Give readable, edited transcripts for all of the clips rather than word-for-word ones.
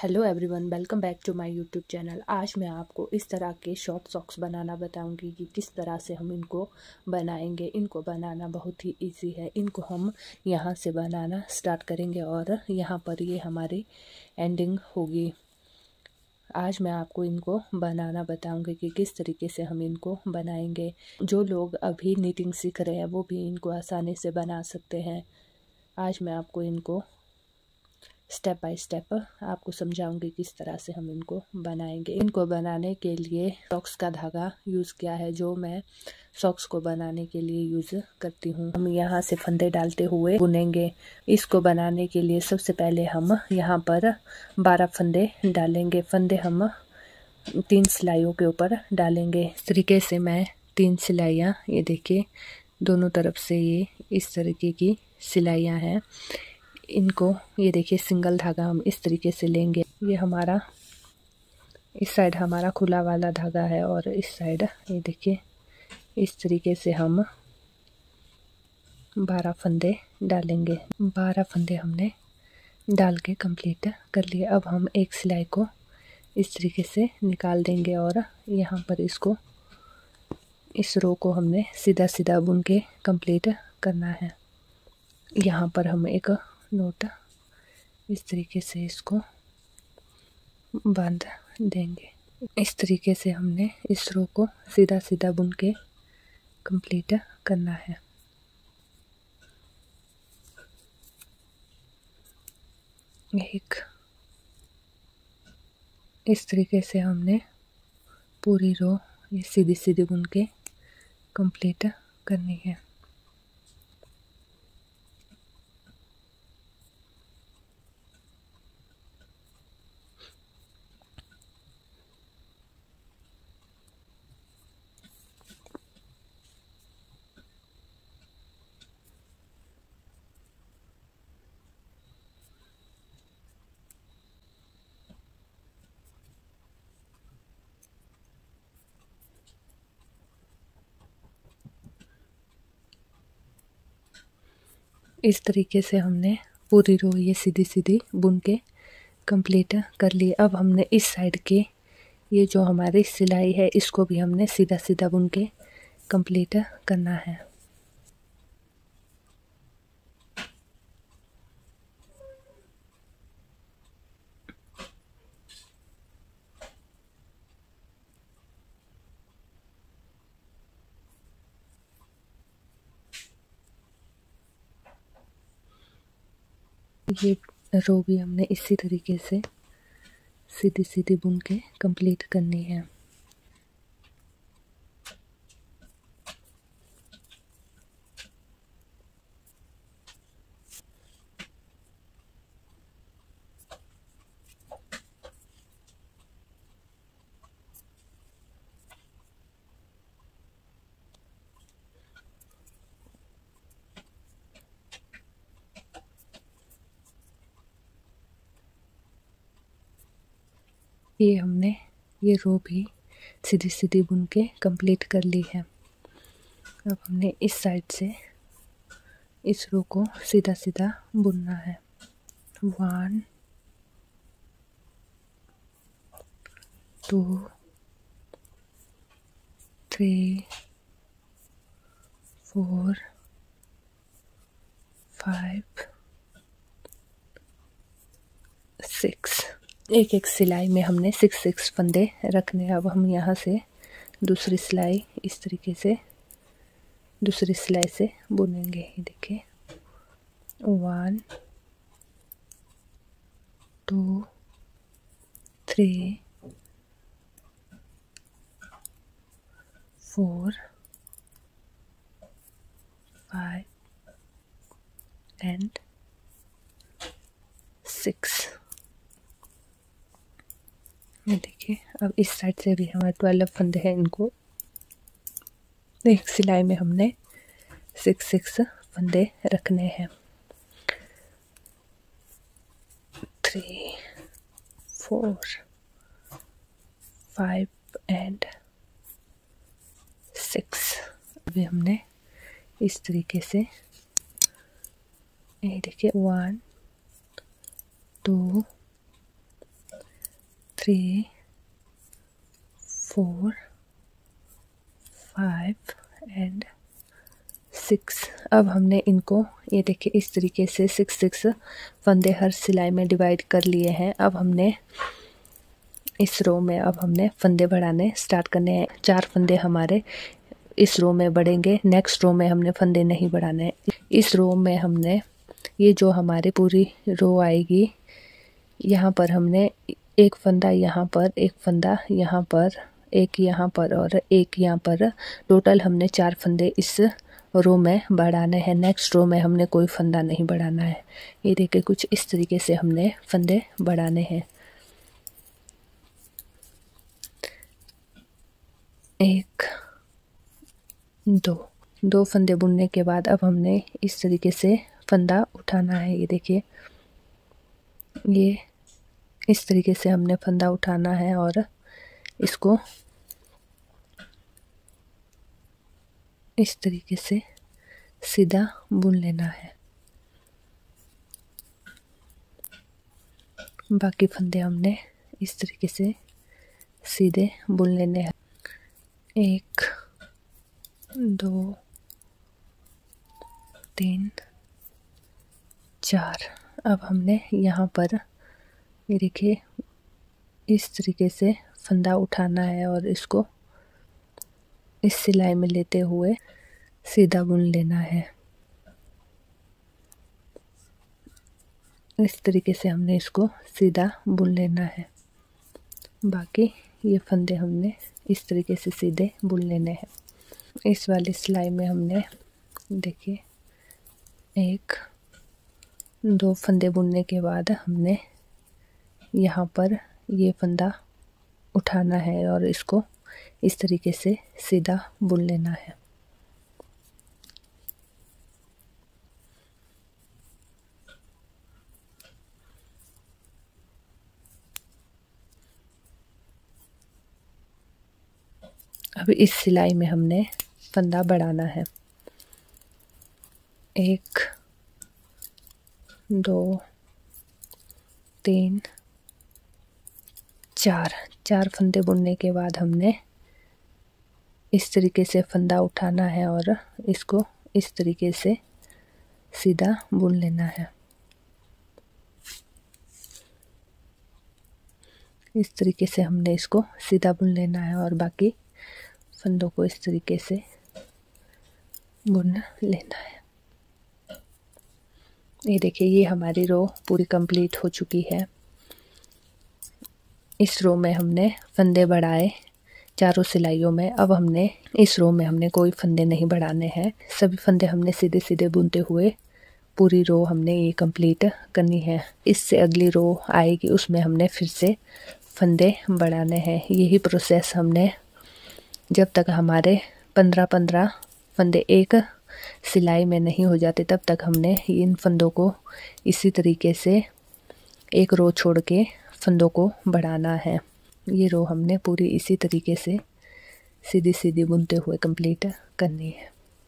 Hello everyone, welcome back to my YouTube channel. आज मैं आपको इस तरह के शॉर्ट सॉक्स बनाना बताऊंगी कि किस तरह से हम इनको बनाएंगे। इनको बनाना बहुत ही इजी है। इनको हम यहाँ से बनाना स्टार्ट करेंगे और यहाँ पर ये हमारी एंडिंग होगी। आज मैं आपको इनको बनाना बताऊंगी कि किस तरीके से हम इनको बनाएंगे। जो लोग अभी नीटिंग सीख रहे हैं वो भी इनको आसानी से बना सकते हैं। आज मैं आपको इनको स्टेप बाय स्टेप आपको समझाऊंगी किस तरह से हम इनको बनाएंगे। इनको बनाने के लिए सॉक्स का धागा यूज़ किया है, जो मैं सॉक्स को बनाने के लिए यूज़ करती हूँ। हम यहाँ से फंदे डालते हुए बुनेंगे। इसको बनाने के लिए सबसे पहले हम यहाँ पर 12 फंदे डालेंगे। फंदे हम 3 सिलाइयों के ऊपर डालेंगे। इस तरीके से मैं 3 सिलाइयाँ, ये देखिए दोनों तरफ से ये इस तरीके की सिलाइयाँ हैं। इनको ये देखिए सिंगल धागा हम इस तरीके से लेंगे। ये हमारा इस साइड हमारा खुला वाला धागा है और इस साइड ये देखिए इस तरीके से हम 12 फंदे डालेंगे। 12 फंदे हमने डाल के कंप्लीट कर लिए। अब हम एक सिलाई को इस तरीके से निकाल देंगे और यहाँ पर इसको इस रो को हमने सीधा सीधा बुन के कंप्लीट करना है। यहाँ पर हम एक नोट इस तरीके से इसको बांध देंगे। इस तरीके से हमने इस रो को सीधा सीधा बुन के कंप्लीट करना है। एक इस तरीके से हमने पूरी रो ये सीधी सीधी बुन के कंप्लीट करनी है। इस तरीके से हमने पूरी रो ये सीधी सीधी बुन के कंप्लीट कर ली। अब हमने इस साइड के ये जो हमारी सिलाई है इसको भी हमने सीधा सीधा बुन के कंप्लीट करना है। ये रो भी हमने इसी तरीके से सीधी सीधी बुन के कंप्लीट करनी है। ये हमने ये रो भी सीधी सीधी बुन के कंप्लीट कर ली है। अब हमने इस साइड से इस रो को सीधा सीधा बुनना है। 1 2 3 4 5 6 एक एक सिलाई में हमने 6 फंदे रखने। अब हम यहाँ से दूसरी सिलाई इस तरीके से दूसरी सिलाई से बुनेंगे। ये देखिए 1 2 3 4 5 and 6। ये देखिए अब इस साइड से भी हमारे 12 फंदे हैं। इनको एक सिलाई में हमने 6 फंदे रखने हैं। 3 4 5 and 6। अभी हमने इस तरीके से ये देखिए 1 2 3 4 5 एंड 6। अब हमने इनको ये देखिए इस तरीके से 6 फंदे हर सिलाई में डिवाइड कर लिए हैं। अब हमने इस रो में अब हमने फंदे बढ़ाने स्टार्ट करने हैं। 4 फंदे हमारे इस रो में बढ़ेंगे, नेक्स्ट रो में हमने फंदे नहीं बढ़ाने हैं। इस रो में हमने ये जो हमारी पूरी रो आएगी, यहाँ पर हमने एक फंदा यहाँ पर, एक फंदा यहाँ पर, एक यहाँ पर और एक यहाँ पर, टोटल हमने 4 फंदे इस रो में बढ़ाने हैं। नेक्स्ट रो में हमने कोई फंदा नहीं बढ़ाना है। ये देखिए कुछ इस तरीके से हमने फंदे बढ़ाने हैं। 1 2 फंदे बुनने के बाद अब हमने इस तरीके से फंदा उठाना है। ये देखिए ये इस तरीके से हमने फंदा उठाना है और इसको इस तरीके से सीधा बुन लेना है। बाकी फंदे हमने इस तरीके से सीधे बुन लेने हैं। 1 2 3 4। अब हमने यहाँ पर ये देखिए इस तरीके से फंदा उठाना है और इसको इस सिलाई में लेते हुए सीधा बुन लेना है। इस तरीके से हमने इसको सीधा बुन लेना है। बाकी ये फंदे हमने इस तरीके से सीधे बुन लेने हैं। इस वाली सिलाई में हमने देखिए 1 2 फंदे बुनने के बाद हमने यहाँ पर ये फंदा उठाना है और इसको इस तरीके से सीधा बुन लेना है। अब इस सिलाई में हमने फंदा बढ़ाना है। 1 2 3 4 फंदे बुनने के बाद हमने इस तरीके से फंदा उठाना है और इसको इस तरीके से सीधा बुन लेना है। इस तरीके से हमने इसको सीधा बुन लेना है और बाकी फंदों को इस तरीके से बुन लेना है। ये देखिए ये हमारी रो पूरी कंप्लीट हो चुकी है। इस रो में हमने फंदे बढ़ाए चारों सिलाइयों में। अब हमने इस रो में हमने कोई फंदे नहीं बढ़ाने हैं। सभी फंदे हमने सीधे सीधे बुनते हुए पूरी रो हमने ये कंप्लीट करनी है। इससे अगली रो आएगी उसमें हमने फिर से फंदे बढ़ाने हैं। यही प्रोसेस हमने जब तक हमारे 15 फंदे एक सिलाई में नहीं हो जाते तब तक हमने इन फंदों को इसी तरीके से एक रो छोड़ के फंदों को बढ़ाना है। ये रो हमने पूरी इसी तरीके से सीधी सीधी बुनते हुए कंप्लीट करनी है।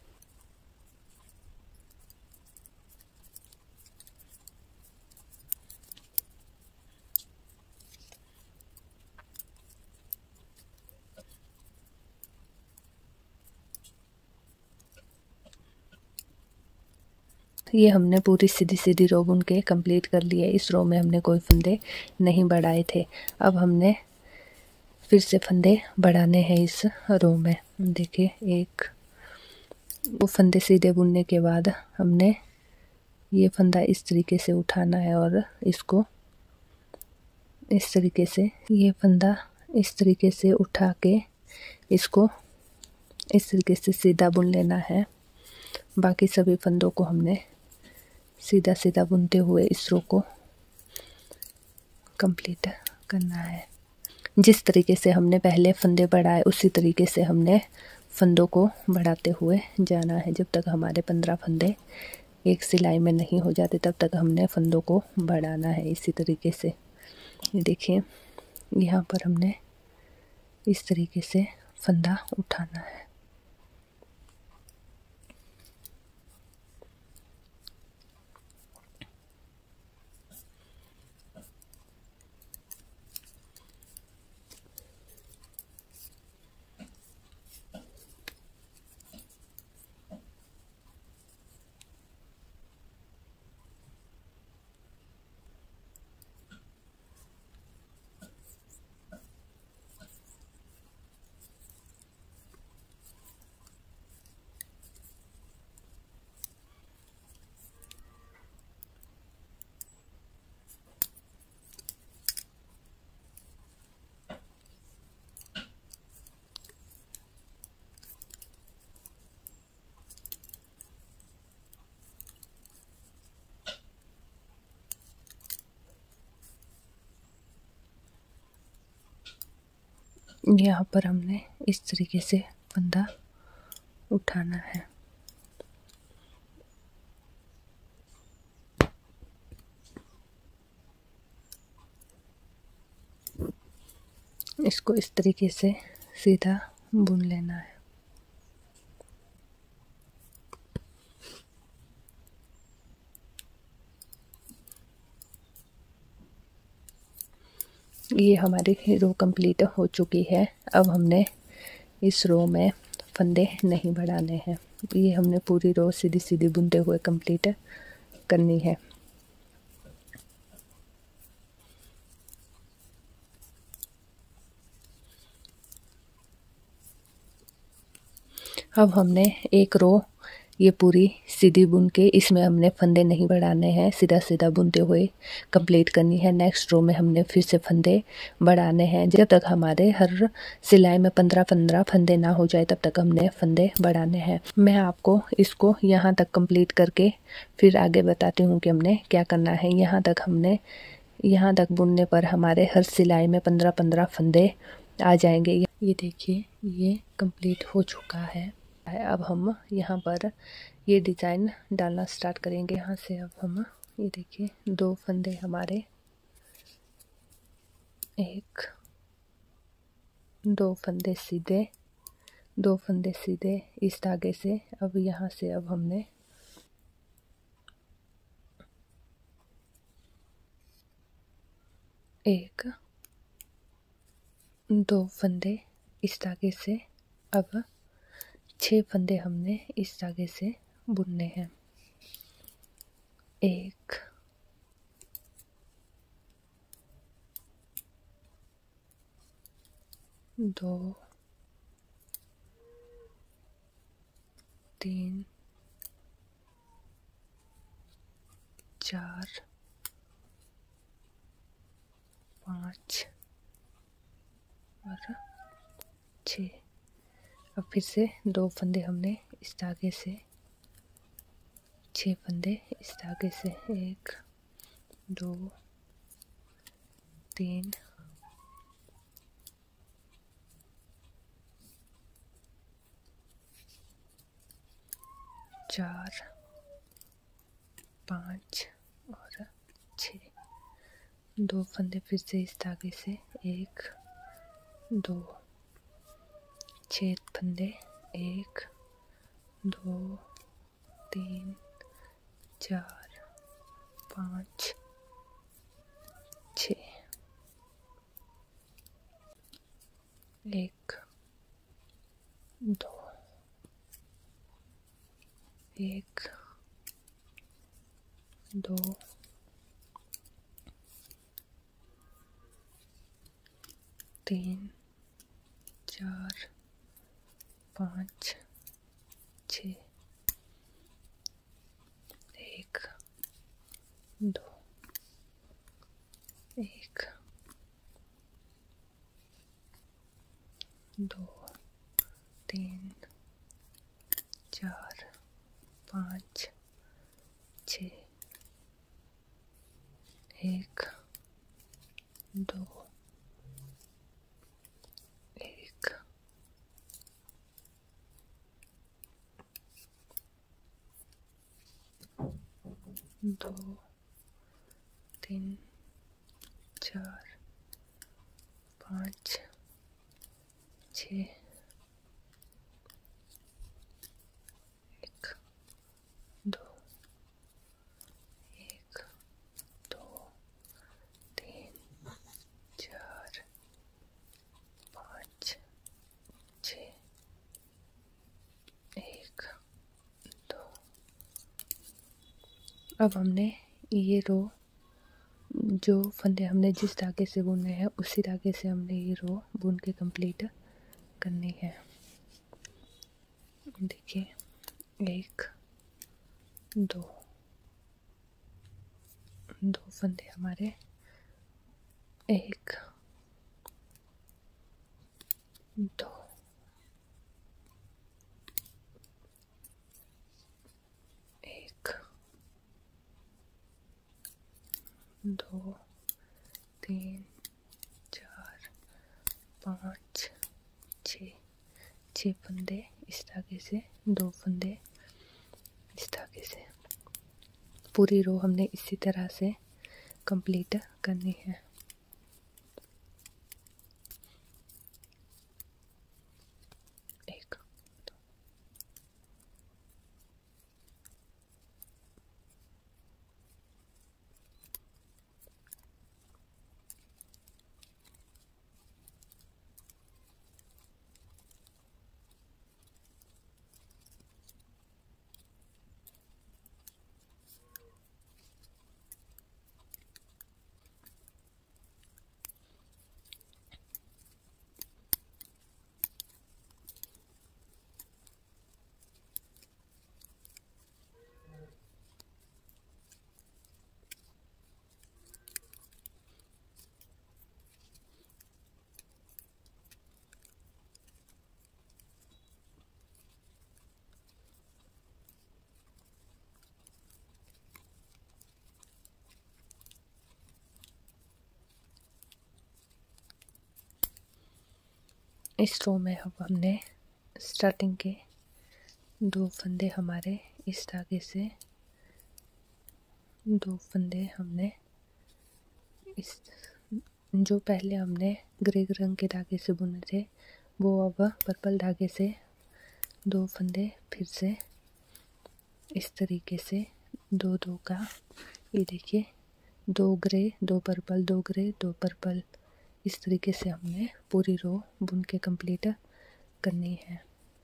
ये हमने पूरी सीधी सीधी रो बुन के कंप्लीट कर ली है। इस रो में हमने कोई फंदे नहीं बढ़ाए थे। अब हमने फिर से फंदे बढ़ाने हैं इस रो में। देखिए एक वो फंदे सीधे बुनने के बाद हमने ये फंदा इस तरीके से उठाना है और इसको इस तरीके से ये फंदा इस तरीके से उठा के इसको इस तरीके से सीधा बुन लेना है। बाकी सभी फंदों को हमने सीधा सीधा बुनते हुए इस रो को कंप्लीट करना है। जिस तरीके से हमने पहले फंदे बढ़ाए उसी तरीके से हमने फंदों को बढ़ाते हुए जाना है। जब तक हमारे 15 फंदे एक सिलाई में नहीं हो जाते तब तक हमने फंदों को बढ़ाना है इसी तरीके से। ये देखिए यहाँ पर हमने इस तरीके से फंदा उठाना है। यहाँ पर हमने इस तरीके से फंदा उठाना है। इसको इस तरीके से सीधा बुन लेना है। ये हमारी रो कंप्लीट हो चुकी है। अब हमने इस रो में फंदे नहीं बढ़ाने हैं। ये हमने पूरी रो सीधी सीधी बुनते हुए कंप्लीट करनी है। अब हमने एक रो ये पूरी सीधी बुन के इसमें हमने फंदे नहीं बढ़ाने हैं, सीधा सीधा बुनते हुए कंप्लीट करनी है। नेक्स्ट रो में हमने फिर से फंदे बढ़ाने हैं। जब तक हमारे हर सिलाई में 15-15 फंदे ना हो जाए तब तक हमने फंदे बढ़ाने हैं। मैं आपको इसको यहाँ तक कंप्लीट करके फिर आगे बताती हूँ कि हमने क्या करना है। यहाँ तक बुनने पर हमारे हर सिलाई में 15-15 फंदे आ जाएंगे। ये देखिए ये कंप्लीट हो चुका है। अब हम यहाँ पर ये डिज़ाइन डालना स्टार्ट करेंगे। यहाँ से अब हम ये देखिए 2 फंदे हमारे, 2 फंदे सीधे, 2 फंदे सीधे इस धागे से। अब यहाँ से अब हमने एक 2 फंदे इस धागे से, अब 6 फंदे हमने इस धागे से बुनने हैं। 1 2 3 4 5 और 6। अब फिर से 2 फंदे हमने इस धागे से, 6 फंदे इस धागे से, 1 2 3 4 5 और 6। 2 फंदे फिर से इस धागे से, 1 2 6 फंदे, 1 2 3 4 5 6। 1 2 1 2 3 4 5 6। 1 2 1 2 3 4 5 6। 1 2 1 2 3 4 5 6। 1 2 1 2 3 4 5 6। 1 2। अब हमने ये रो, जो फंदे हमने जिस धागे से बुने हैं उसी धागे से हमने ये रो बुन के कंप्लीट करनी है। देखिए 1 2 2 फंदे हमारे, 1 2 1 2 3 4 5 6 फंदे इस धागे से, 2 फंदे इस धागे से। पूरी रो हमने इसी तरह से कंप्लीट करनी है। एक, इस रो में अब हमने स्टार्टिंग के 2 फंदे हमारे इस धागे से, 2 फंदे हमने इस, जो पहले हमने ग्रे रंग के धागे से बुने थे वो अब पर्पल धागे से 2 फंदे फिर से इस तरीके से 2-2 का, ये देखिए 2 ग्रे 2 पर्पल, 2 ग्रे 2 पर्पल, इस तरीके से हमने पूरी रो बुन के कंप्लीट करनी है।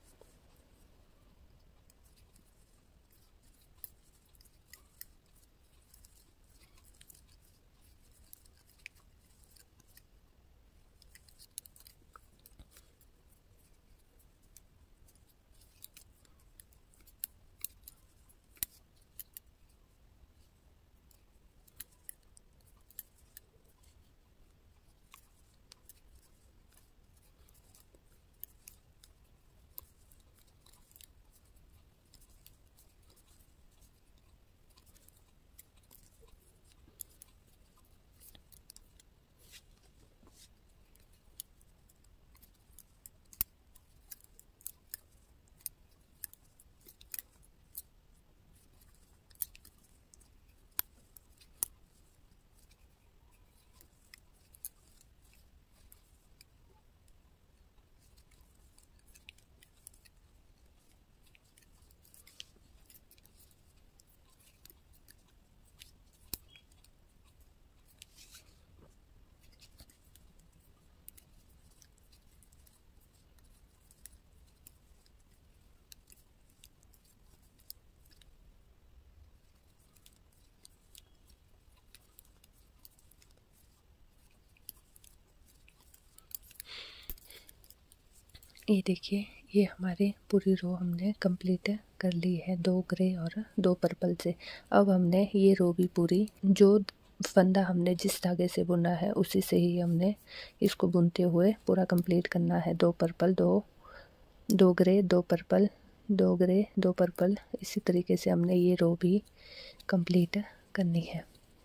ये देखिए ये हमारी पूरी रो हमने कंप्लीट कर ली है 2 ग्रे और 2 पर्पल से। अब हमने ये रो भी पूरी, जो फंदा हमने जिस धागे से बुना है उसी से ही हमने इसको बुनते हुए पूरा कंप्लीट करना है। 2 purple, 2 grey 2 purple, 2 grey 2 purple, इसी तरीके से हमने ये रो भी कंप्लीट करनी है।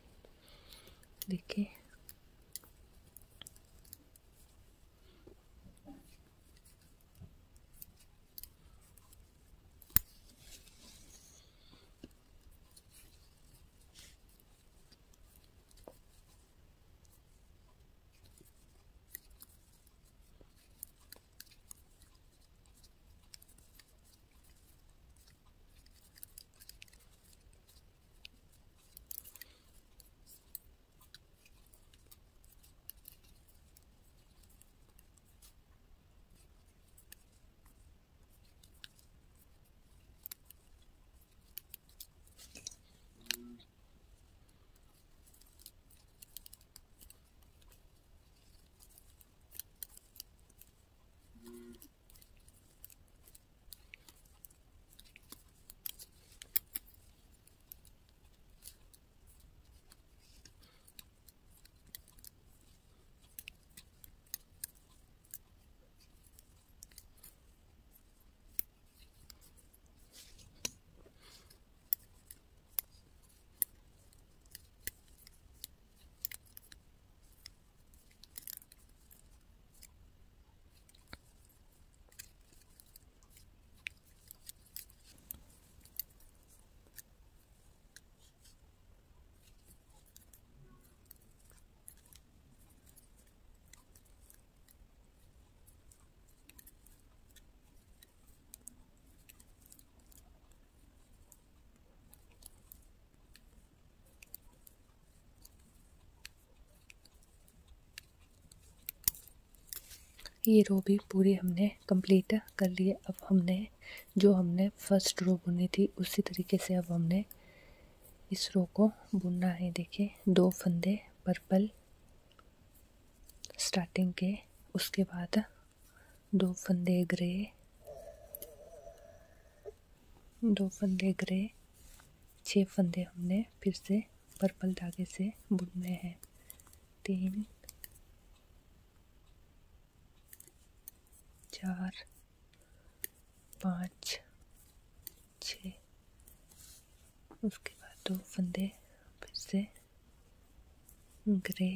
देखिए ये रो भी पूरी हमने कंप्लीट कर ली है। अब हमने फर्स्ट रो बुनी थी उसी तरीके से अब हमने इस रो को बुनना है। देखिए 2 फंदे पर्पल स्टार्टिंग के, उसके बाद 2 फंदे ग्रे, 2 फंदे ग्रे, 6 फंदे हमने फिर से पर्पल धागे से बुनने हैं। 3 4 5 6, उसके बाद 2 फंदे फिर से ग्रे,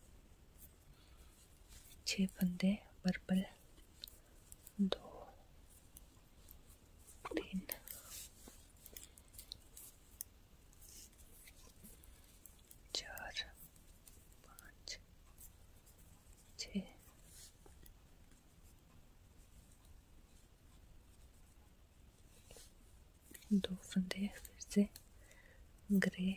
6 फंदे पर्पल, 2 3 4 5 6, 2 फंदे फिर से ग्रे,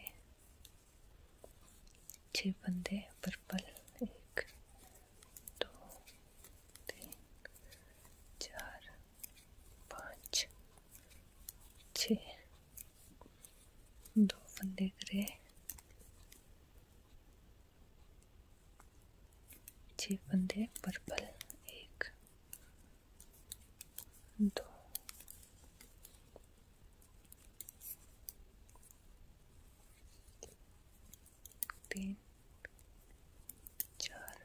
6 फंदे पर्पल, 1 2 3 4 5 6, 2 फंदे ग्रे, 6 फंदे पर्पल, 1 2 3 4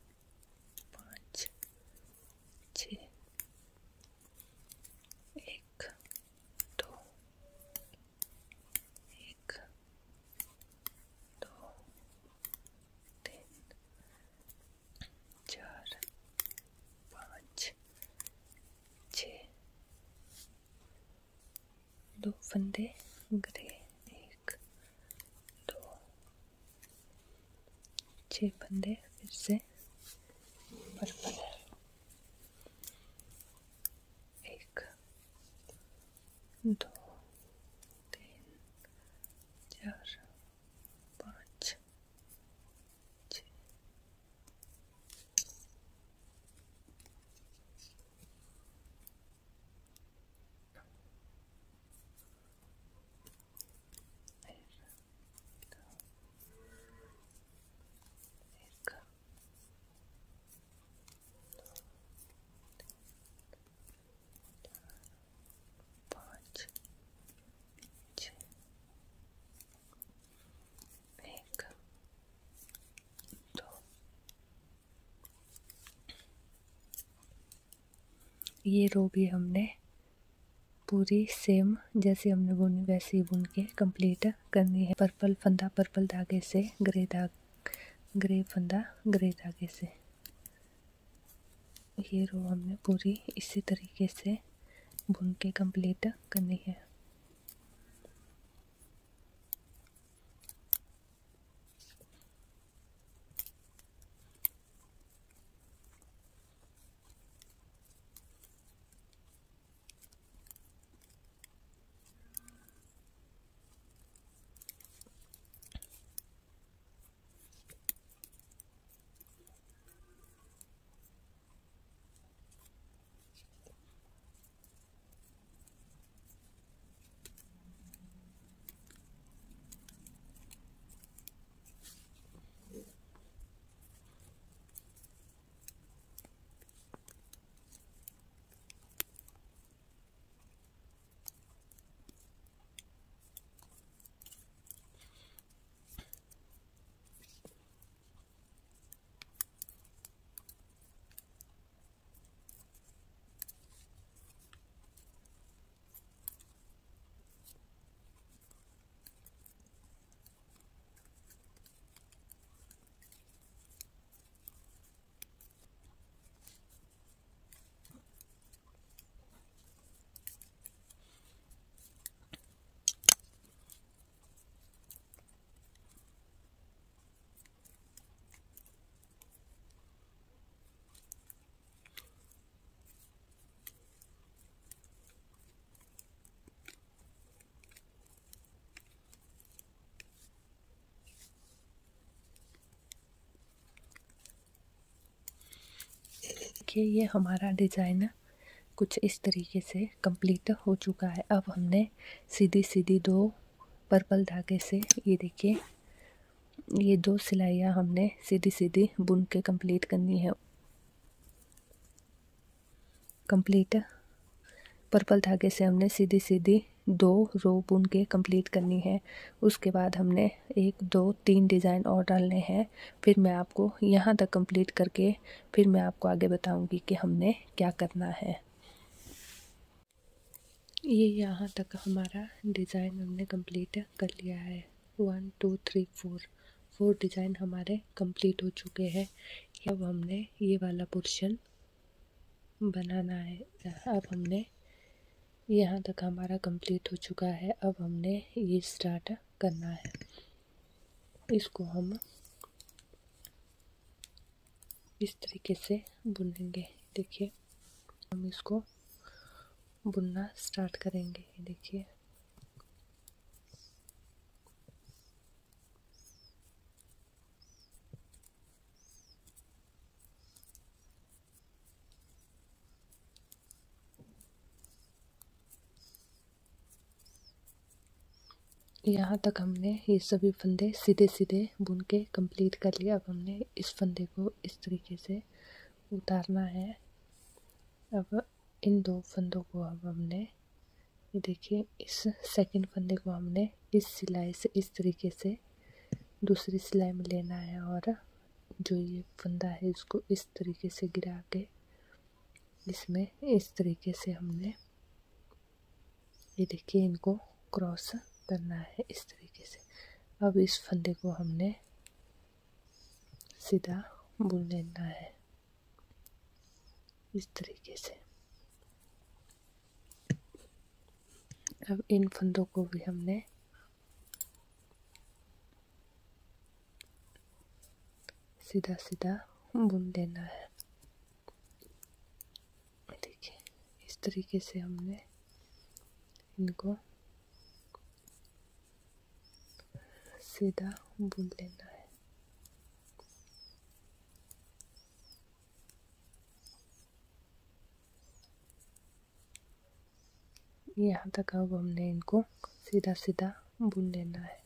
5 6, 1 2 1 2 3 4 5 6, 2 फंदे ग्रे, 1 2 6 फंदे फिर से पर्पल, 1 2 3 4 5 6, ये रो भी हमने पूरी सेम जैसे हमने बुनी वैसे ही बुन के कंप्लीट करनी है। पर्पल फंदा पर्पल धागे से, ग्रे फंदा ग्रे धागे से। ये रो हमने पूरी इसी तरीके से बुन के कंप्लीट करनी है। देखिए ये हमारा डिज़ाइन कुछ इस तरीके से कंप्लीट हो चुका है। अब हमने सीधी सीधी 2 पर्पल धागे से ये देखिए ये 2 सिलाइयाँ हमने सीधी सीधी बुन के कंप्लीट करनी है। कंप्लीट पर्पल धागे से हमने सीधी सीधी 2 रो बुन के कंप्लीट करनी है। उसके बाद हमने 1 2 3 डिज़ाइन और डालने हैं। फिर मैं आपको यहाँ तक कंप्लीट करके फिर मैं आपको आगे बताऊंगी कि हमने क्या करना है। ये यहाँ तक हमारा डिज़ाइन हमने कंप्लीट कर लिया है। 1 2 3 4 डिज़ाइन हमारे कंप्लीट हो चुके हैं। अब हमने ये वाला पोर्शन बनाना है। अब हमने यहाँ तक हमारा कंप्लीट हो चुका है। अब हमने ये स्टार्ट करना है। इसको हम इस तरीके से बुनेंगे। देखिए हम इसको बुनना स्टार्ट करेंगे। देखिए यहाँ तक हमने ये सभी फंदे सीधे सीधे बुन के कंप्लीट कर लिया। अब हमने इस फंदे को इस तरीके से उतारना है। अब इन 2 फंदों को अब हमने ये देखिए इस सेकंड फंदे को हमने इस सिलाई से इस तरीके से दूसरी सिलाई में लेना है और जो ये फंदा है इसको इस तरीके से गिरा के इसमें इस तरीके से हमने ये देखिए इनको क्रॉस करना है इस तरीके से। अब इस फंदे को हमने सीधा बुन लेना है इस तरीके से। अब इन फंदों को भी हमने सीधा सीधा बुन लेना है। देखिए इस तरीके से हमने इनको सीधा बुन लेना है। यहाँ तक अब हमने इनको सीधा सीधा बुन लेना है।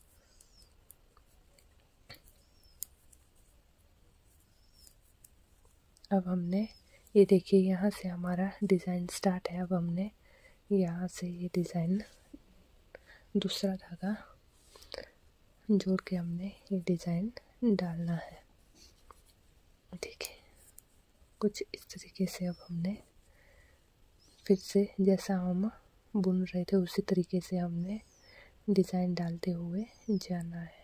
अब हमने ये देखिए यहाँ से हमारा डिज़ाइन स्टार्ट है। अब हमने यहाँ से ये डिज़ाइन दूसरा धागा जोड़ के हमने ये डिज़ाइन डालना है। देखिए कुछ इस तरीके से अब हमने फिर से जैसा हम बुन रहे थे उसी तरीके से हमने डिज़ाइन डालते हुए जाना है।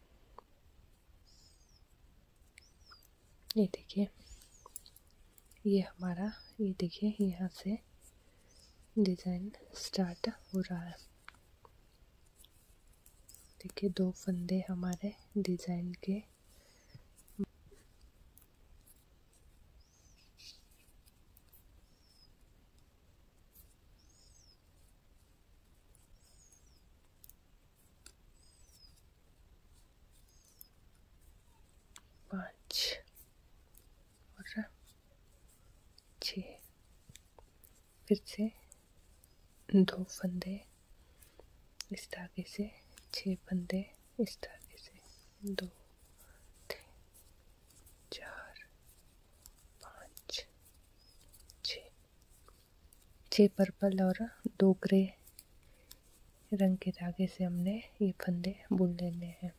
ये देखिए ये हमारा ये देखिए यहाँ से डिज़ाइन स्टार्ट हो रहा है। देखिए 2 फंदे हमारे डिज़ाइन के पाँच और 6 फिर से 2 फंदे इस धागे से 6 फंदे इस धागे से 2 3 4 5 6 पर्पल और 2 ग्रे रंग के धागे से हमने ये फंदे बुन लेने हैं।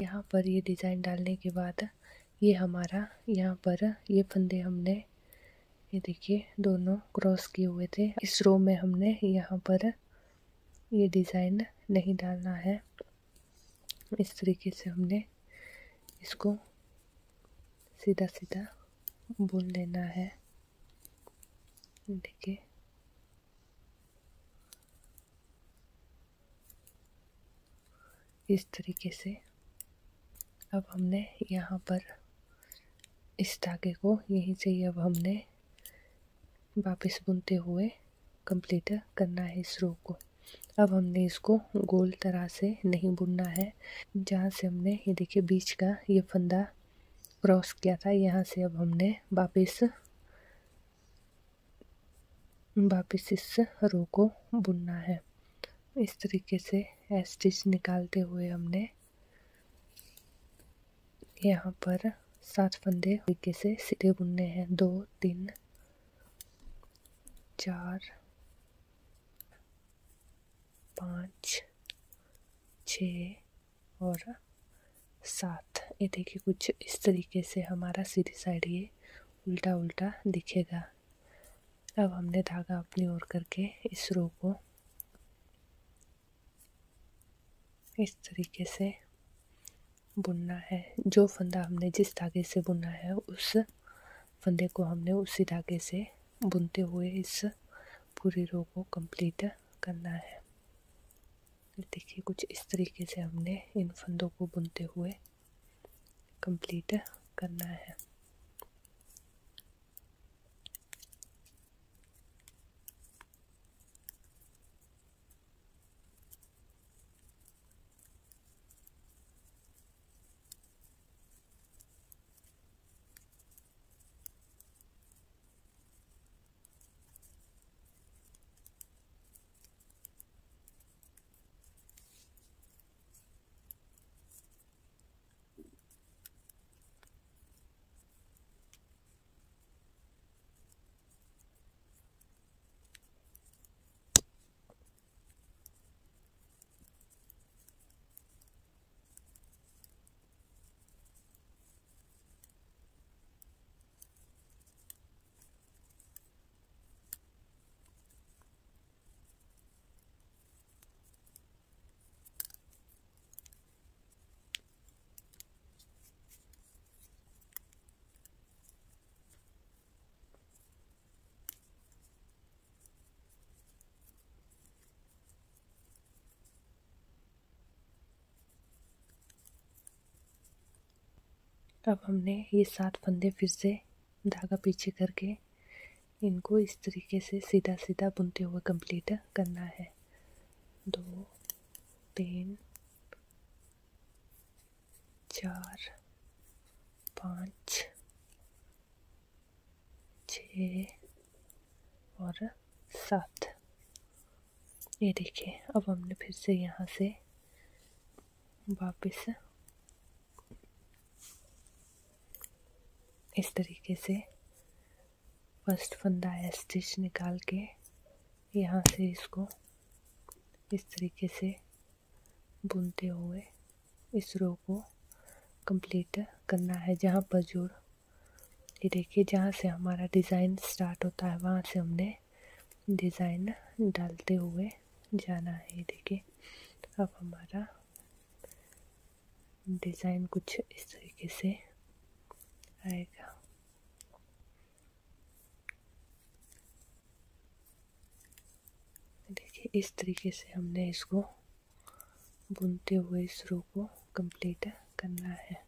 यहाँ पर ये डिज़ाइन डालने के बाद ये हमारा यहाँ पर ये फंदे हमने ये देखिए दोनों क्रॉस किए हुए थे। इस रो में हमने यहाँ पर ये डिज़ाइन नहीं डालना है। इस तरीके से हमने इसको सीधा सीधा बुन लेना है। देखिए इस तरीके से अब हमने यहाँ पर इस धागे को यहीं से ही अब हमने वापस बुनते हुए कंप्लीट करना है इस रो को। अब हमने इसको गोल तरह से नहीं बुनना है। जहाँ से हमने ये देखिए बीच का ये फंदा क्रॉस किया था, यहाँ से अब हमने वापस इस रो को बुनना है। इस तरीके से स्टिच निकालते हुए हमने यहाँ पर 7 फंदे तरीके से सीधे बुनने हैं। 2 3 4 5 6 और 7। ये देखिए कुछ इस तरीके से हमारा सीधी साइड ये उल्टा उल्टा दिखेगा। अब हमने धागा अपनी ओर करके इस रो को इस तरीके से बुनना है। जो फंदा हमने जिस धागे से बुना है उस फंदे को हमने उसी धागे से बुनते हुए इस पूरी रो को कंप्लीट करना है। देखिए कुछ इस तरीके से हमने इन फंदों को बुनते हुए कंप्लीट करना है। अब हमने ये 7 फंदे फिर से धागा पीछे करके इनको इस तरीके से सीधा सीधा बुनते हुए कंप्लीट करना है। 2 3 4 5 6 और 7। ये देखिए अब हमने फिर से यहाँ से वापस इस तरीके से फर्स्ट फंदा स्टिच निकाल के यहाँ से इसको इस तरीके से बुनते हुए इस रो को कंप्लीट करना है। जहाँ पर जो ये देखिए जहाँ से हमारा डिज़ाइन स्टार्ट होता है वहाँ से हमने डिज़ाइन डालते हुए जाना है। ये देखिए अब हमारा डिज़ाइन कुछ इस तरीके से आएगा। देखिए इस तरीके से हमने इसको बुनते हुए इस रो को कंप्लीट करना है।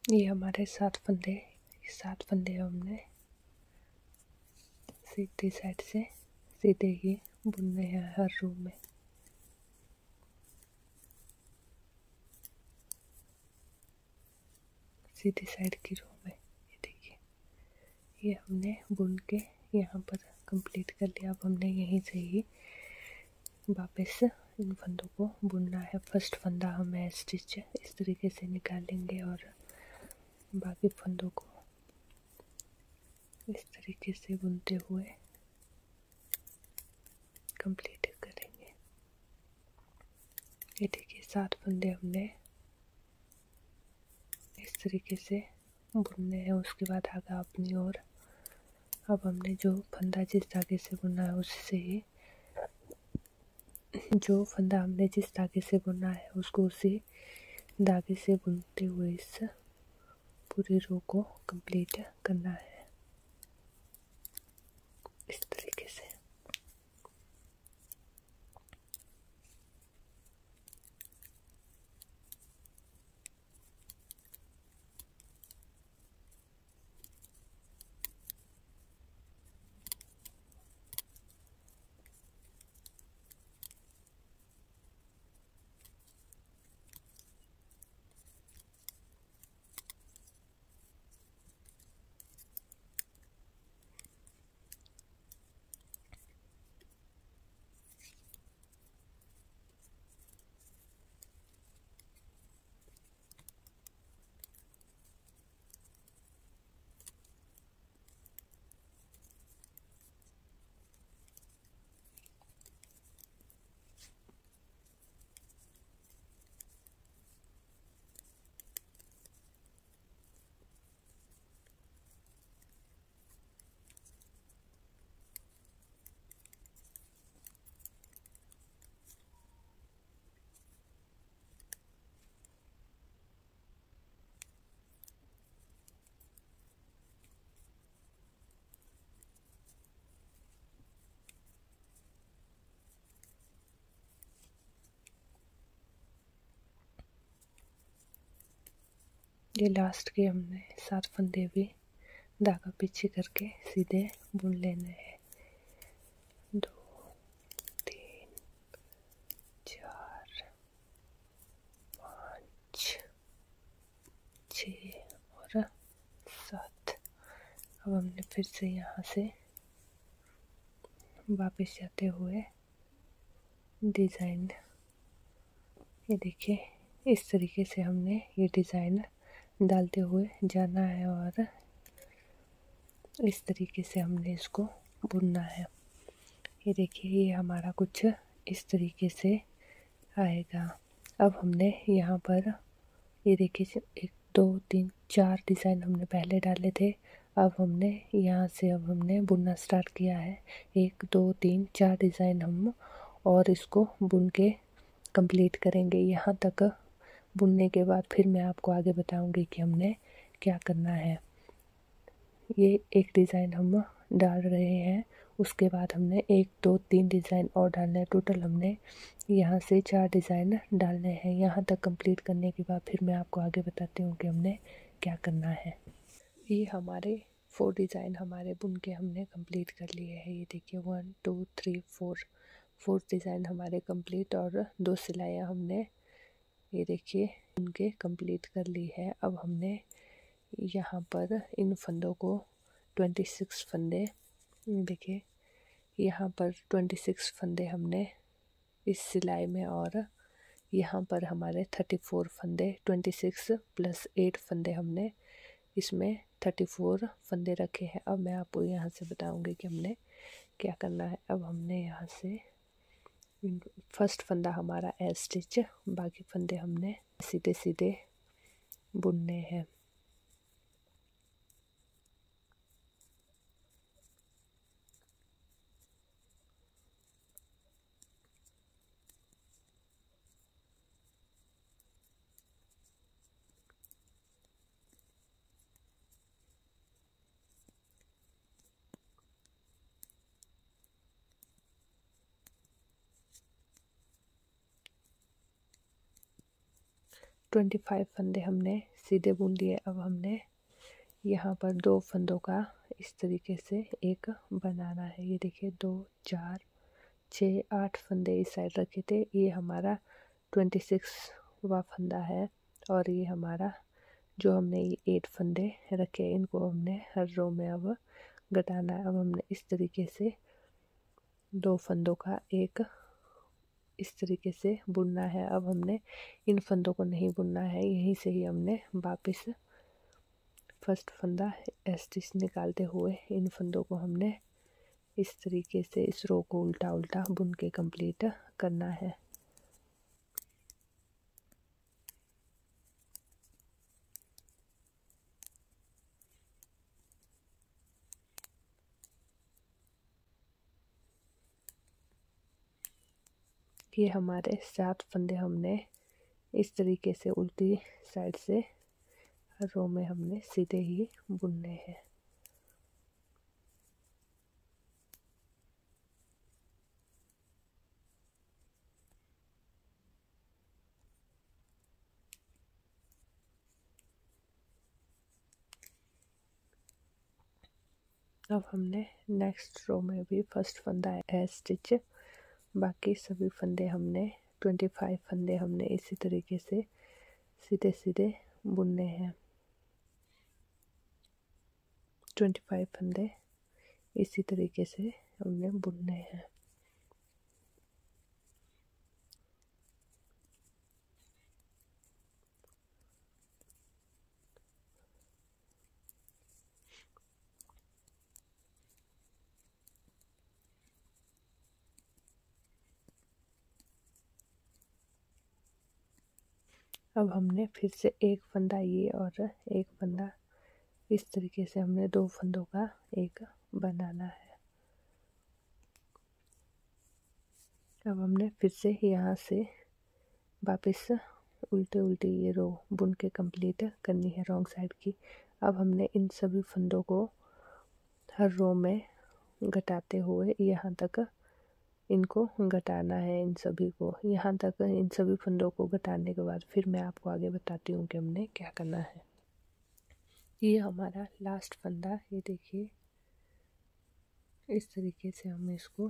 ये हमारे 7 फंदे हमने सीधी साइड से सीधे ही बुनने हैं हर रो में। सीधी साइड की रो में ये देखिए, ये हमने बुन के यहाँ पर कंप्लीट कर लिया। अब हमने यहीं से ही वापस इन फंदों को बुनना है। फर्स्ट फंदा हम स्टिच इस तरीके से निकालेंगे और बाकी फंदों को इस तरीके से बुनते हुए कंप्लीट करेंगे। ये देखिए 7 फंदे हमने इस तरीके से बुनने हैं। उसके बाद आगा अपनी ओर। अब हमने जो फंदा जिस धागे से बुना है उससे ही जो फंदा हमने जिस धागे से बुना है उसको उसी धागे से बुनते हुए इस पूरी रो को कंप्लीट करना है इस तरीके से। ये लास्ट के हमने 7 फंदे भी धागा पीछे करके सीधे बुन लेने हैं। 2 3 4 5 6 और 7। अब हमने फिर से यहाँ से वापस जाते हुए डिज़ाइन, ये देखिए इस तरीके से हमने ये डिज़ाइन डालते हुए जाना है और इस तरीके से हमने इसको बुनना है। ये देखिए ये हमारा कुछ इस तरीके से आएगा। अब हमने यहाँ पर ये देखिए 1 2 3 4 डिज़ाइन हमने पहले डाले थे। अब हमने यहाँ से अब हमने बुनना स्टार्ट किया है। 1 2 3 4 डिज़ाइन हम और इसको बुन के कंप्लीट करेंगे। यहाँ तक बुनने के बाद फिर मैं आपको आगे बताऊंगी कि हमने क्या करना है। ये एक डिज़ाइन हम डाल रहे हैं, उसके बाद हमने 1 2 3 डिज़ाइन और डालने हैं। टोटल हमने यहाँ से 4 डिज़ाइन डालने हैं। यहाँ तक कंप्लीट करने के बाद फिर मैं आपको आगे बताती हूँ कि हमने क्या करना है। ये हमारे 4 डिज़ाइन हमारे बुन के हमने कंप्लीट कर लिए हैं। ये देखिए 1 2 3 4 डिज़ाइन हमारे कंप्लीट और 2 सिलाइयाँ हमने ये देखिए उनके कंप्लीट कर ली है। अब हमने यहाँ पर इन फंदों को 26 फंदे, देखिए यहाँ पर 26 फंदे हमने इस सिलाई में और यहाँ पर हमारे 34 फंदे 26 + 8 फंदे हमने इसमें 34 फंदे रखे हैं। अब मैं आपको यहाँ से बताऊँगी कि हमने क्या करना है। अब हमने यहाँ से फर्स्ट फंदा हमारा स्टिच, बाकी फंदे हमने सीधे सीधे बुनने हैं। 25 फंदे हमने सीधे बुन लिए। अब हमने यहाँ पर 2 फंदों का इस तरीके से एक बनाना है। ये देखिए 2 4 6 8 फंदे इस साइड रखे थे। ये हमारा 26वां फंदा है और ये हमारा जो हमने ये 8 फंदे रखे, इनको हमने हर रो में अब घटाना है। अब हमने इस तरीके से 2 फंदों का एक इस तरीके से बुनना है। अब हमने इन फंदों को नहीं बुनना है, यहीं से ही हमने वापस फर्स्ट फंदा स्टिच निकालते हुए इन फंदों को हमने इस तरीके से इस रो को उल्टा उल्टा बुन के कंप्लीट करना है। ये हमारे 7 फंदे हमने इस तरीके से उल्टी साइड से रो में हमने सीधे ही बुनने हैं। अब हमने नेक्स्ट रो में भी फर्स्ट फंदा है स्टिच, बाकी सभी फंदे हमने 25 फंदे हमने इसी तरीके से सीधे सीधे बुनने हैं। 25 फंदे इसी तरीके से हमने बुनने हैं। अब हमने फिर से एक फंदा ये और एक फंदा इस तरीके से हमने 2 फंदों का एक बनाना है। अब हमने फिर से यहाँ से वापस उल्टे उल्टे ये रो बुन के कंप्लीट करनी है रॉन्ग साइड की। अब हमने इन सभी फंदों को हर रो में घटाते हुए यहाँ तक इनको घटाना है। इन सभी को यहाँ तक इन सभी फंदों को घटाने के बाद फिर मैं आपको आगे बताती हूँ कि हमने क्या करना है। ये हमारा लास्ट फंदा, ये देखिए इस तरीके से हम इसको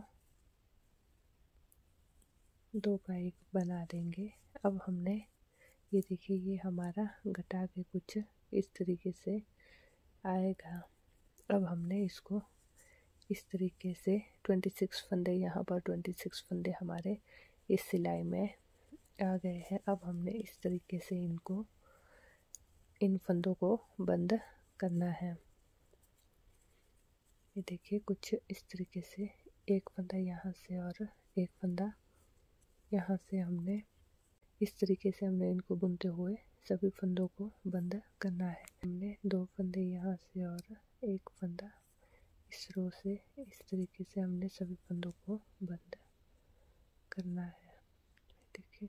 2 का एक बना देंगे। अब हमने ये देखिए ये हमारा घटा के कुछ इस तरीके से आएगा। अब हमने इसको इस तरीके से 26 फंदे, यहाँ पर 26 फंदे हमारे इस सिलाई में आ गए हैं। अब हमने इस तरीके से इनको इन फंदों को बंद करना है। ये देखिए कुछ इस तरीके से एक फंदा यहाँ से और एक फंदा यहाँ से हमने इस तरीके से हमने इनको बुनते हुए सभी फंदों को बंद करना है। हमने 2 फंदे यहाँ से और एक फंदा इस रो से इस तरीके से हमने सभी फंदों को बंद करना है। देखिए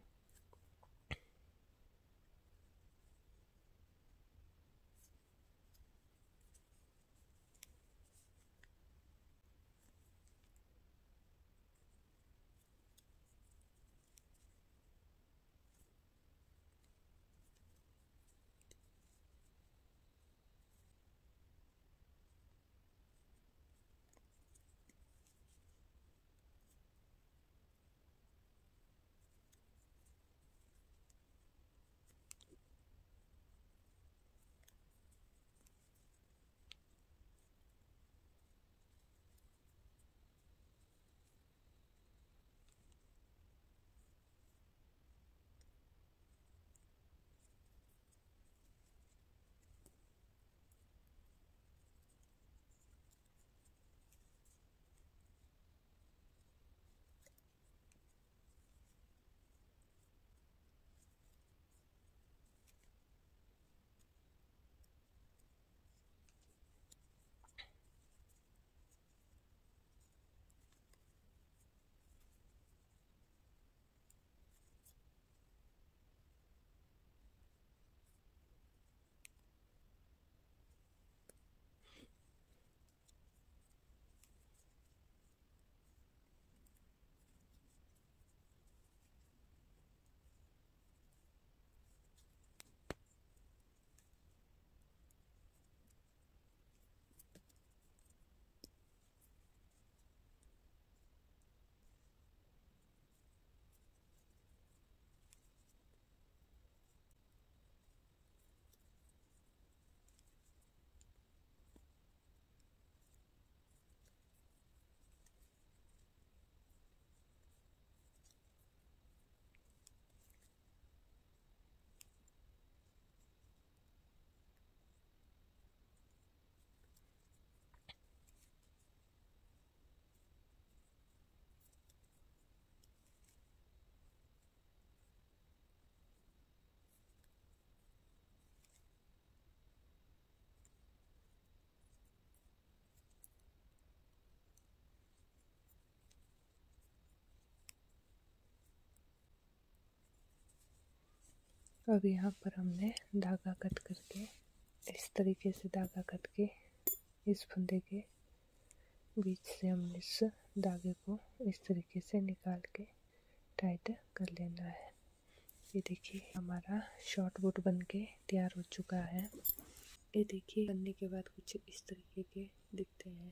अब यहाँ पर हमने धागा कट करके इस तरीके से धागा कट के इस फंदे के बीच से हम इस धागे को इस तरीके से निकाल के टाइट कर लेना है। ये देखिए हमारा शॉर्ट बोट बन के तैयार हो चुका है। ये देखिए बनने के बाद कुछ इस तरीके के दिखते हैं।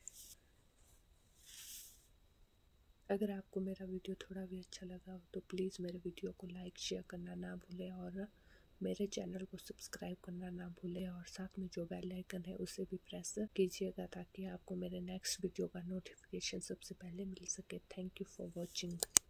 अगर आपको मेरा वीडियो थोड़ा भी अच्छा लगा हो तो प्लीज़ मेरे वीडियो को लाइक शेयर करना ना भूलें और मेरे चैनल को सब्सक्राइब करना ना भूलें और साथ में जो बेल आइकन है उसे भी प्रेस कीजिएगा ताकि आपको मेरे नेक्स्ट वीडियो का नोटिफिकेशन सबसे पहले मिल सके। Thank you for watching.